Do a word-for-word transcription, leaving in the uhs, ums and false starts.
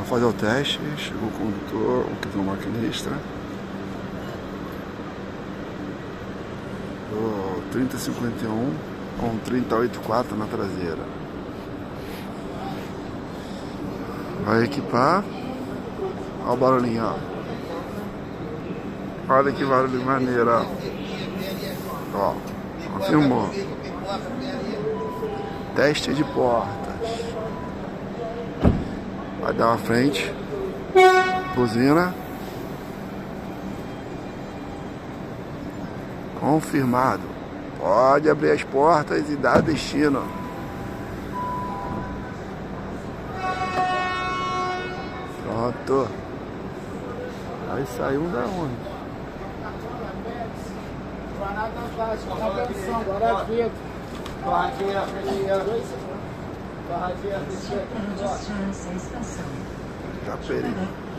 Pra fazer o teste, chegou o condutor, o que é o maquinista. O trinta cinquenta e um com trinta oitenta e quatro na traseira. Vai equipar. Olha o barulhinho, ó. Olha que barulho maneiro, ó. Ó, confirmou. Teste de portas. Vai dar uma frente. Buzina. Confirmado. Pode abrir as portas e dar destino. Pronto. Aí saiu um da onde? Já perdi.